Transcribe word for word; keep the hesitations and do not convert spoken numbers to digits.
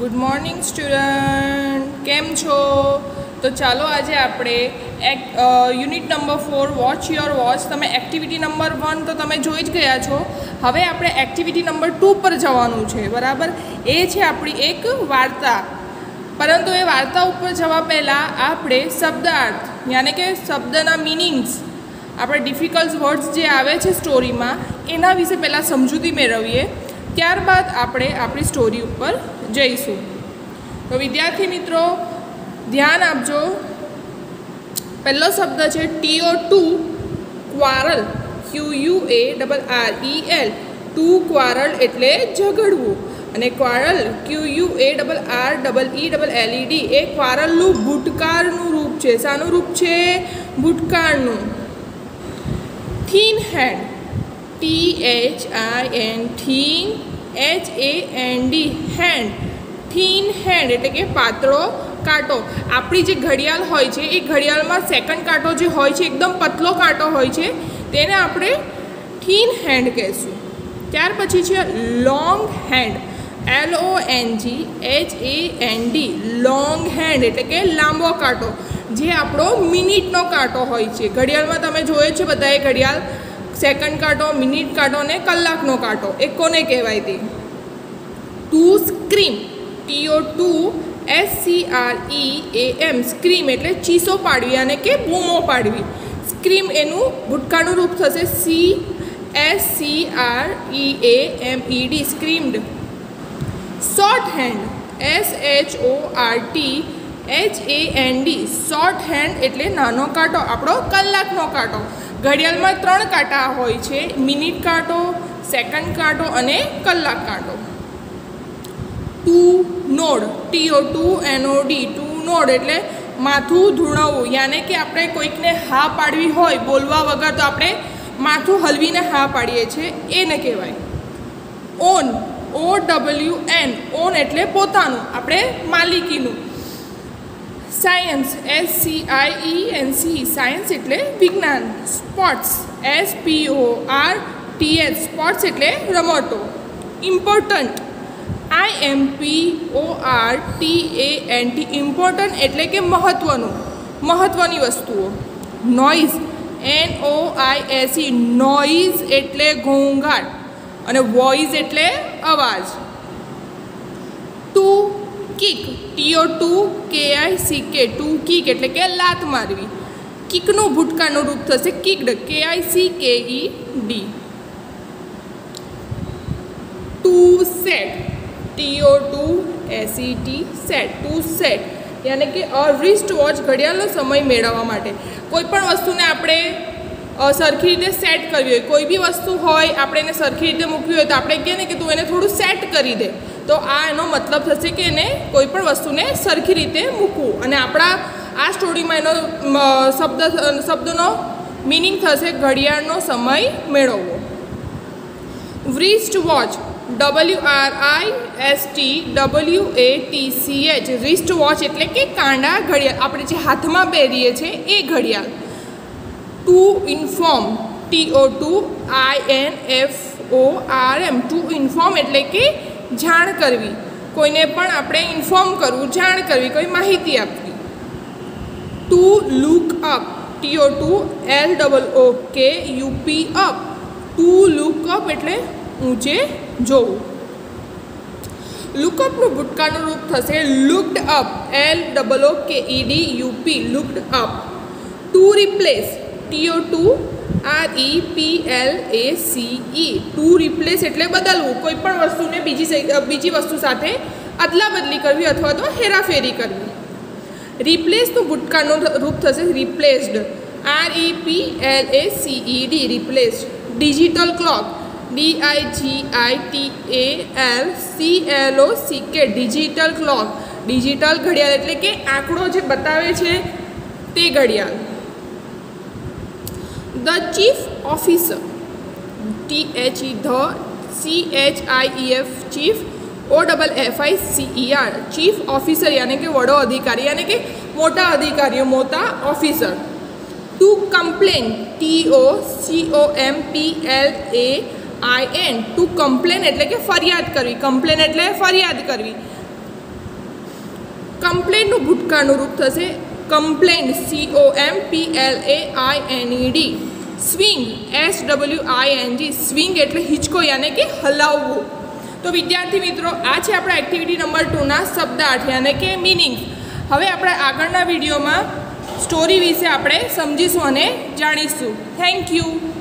Good morning student, केम छो? तो चलो आज आपणे unit number four watch your watch तमे एक्टिविटी नंबर वन तो तमे जोई ज गया छो। हवे आपणे एक्टिविटी नंबर टू पर जवानुं छे, बराबर। ए छे आपणी एक वार्ता, परंतु ए वार्ता उपर जवा पहला आपणे शब्दार्थ यानी के शब्दना मीनिंग्स, આપણે ડિફિકલ્ટ વર્ડ્સ જે આવે છે સ્ટોરીમાં એના વિશે પહેલાં સમજૂતી મેળવીએ, ત્યારબાદ આપણે આપણી સ્ટોરી ઉપર જઈશું। તો વિદ્યાર્થી મિત્રો ધ્યાન આપજો। પહેલો શબ્દ છે T O to, quarrel, Q U A double R E L, to quarrel એટલે ઝઘડવું, અને quarrel Q U A double R double E double L E D એ ક્વારલનું ભૂતકાળનું રૂપ છે। શાનું રૂપ છે? ભૂતકાળનું। Thin hand, T H I N, thin H A N D, hand, thin hand एटले के पातळो कांटो। आपणी जे घड़ियाळ होय छे ए घड़ियाळमां सेकंड कांटो जे होय छे एकदम पतलो कांटो होय छे तेने आपणे थीन हैंड कहेशुं। त्यार पछी छे long hand, L O N G H A N D, long hand एटले के लांबो कांटो, जे आपणो मिनिटनो कांटो होय छे। घड़ियाळमां तमे जोयो छे बधाए घड़ियाळ सेकंड कांटो, मिनिट कांटो ने कलाकनो कांटो, ए कोने कहेवाय ते? To scream, T O to S C R E A M, scream एटले चीसो पाडवी यानी के बूमो पाडवी। स्क्रीम एनुं भूतकाळनुं रूप थशे C S C R E A M E D, screamed. Short hand, S H O R T H A N D, short hand एटले नानो कांटो, आपणो कलाकनो कांटो। घड़ियाळमां त्रण कांटा होय छे, मिनिट कांटो, सेकंड कांटो अने कलाक कांटो। To nod, T O to N O D, to nod एटले माथुं धूणावવું, यानी कि आपणे कोईकने हा पाडवी होय बोलवा वगर तो आपणे माथुं हलवीने हा पाडीए छे, एने कहेवाय। Own, O W N, own एटले पोतानुं, आपणे मालिकीनुं। Science, S C I E N C, science एटले विज्ञान। Sports, S P O R T S, sports एटले रमतो। Important, I M P O R T A N T, important एटले के महत्वनुं, महत्वनी वस्तुओ। Noise, N O I S E, noise एटले घोंघाट, अने वॉइस एटले अवाज। To kick, T O to K I C के, टू किक एटले के लात मारवी। किकनुं भूतकाळनुं रूप थशे किक्ड, के I C K E D. To set, T O to S E T, set, to set यानी कि रिस्ट वॉच, घड़ियाळनो समय मेळववा माटे। कोईपण वस्तुने आपणे सरखी रीते सेट करवी होय, कोई बी वस्तु होय आपणे एने सरखी रीते मूकवी होय तो आपणे कहीए ने कि तू एने थोडुं सेट करी दे, तो आ एनो मतलब थशे कि एने कोईपण वस्तुने सरखी रीते मूकवुं। अने आपणा आ स्टोरीमां एनो शब्द शब्दनो मीनिंग थशे घड़ियाळनो समय मेळवવો। Wrist watch, W R I S T W A T C H, wrist watch एटले के कांडा घड़ियाळ, आपणे जे हाथमां પહેરીએ છે એ ઘડિયાળ। To inform, T O to I N F O R M, to inform एटले के जाण करवी, कोईने पण आपणे इन्फॉर्म करवुं, जाण करवी, कोई माहिती आपवी। To look up, T O to L double O K U P up, to look up एटले ऊंचे जोवुं। लुकअपनुं भूतकाळनुं रूप थशे looked up, L double O K E D U P, looked up. To replace, T O to R E P L A C E, to replace एटले बदलવું, कोईपण वस्तुने बीजी बीजी वस्तु साथे अदला बदली करवी अथवा तो हेराफेरी करवी। रिप्लेसनुं भूतकाळनुं रूप थशे replaced, R E P L A C E D, replaced. Digital clock, D I G I T A L C L O C K, digital clock, digital घड़ियाळ एटले के आंकड़ो जे बतावे छे ते घड़ियाळ। The chief officer, T H E, ध C H I E F, chief, O double F I C E R, chief officer यानी कि वडो अधिकारी, यानी कि मोटा अधिकारी, मोटा officer. To complain, T O C O M P L A I N, to complain एटले के फरियाद करवी, कम्प्लेन एटले फरियाद करवी। કમ્પ્લેનનું ભૂતકાળનું રૂપ થશે complain, C O M P L A I N E D. Swing, S W I N G, swing એટલે હિંચકો યાને કે હલાવવું. તો વિદ્યાર્થી મિત્રો, આ છે આપણા એક્ટિવિટી નંબર ટુના શબ્દાર્થ યાને કે મિનિંગ. હવે આપણે આગળના વિડીયોમાં સ્ટોરી વિશે આપણે સમજીશું અને જાણીશું. Thank you.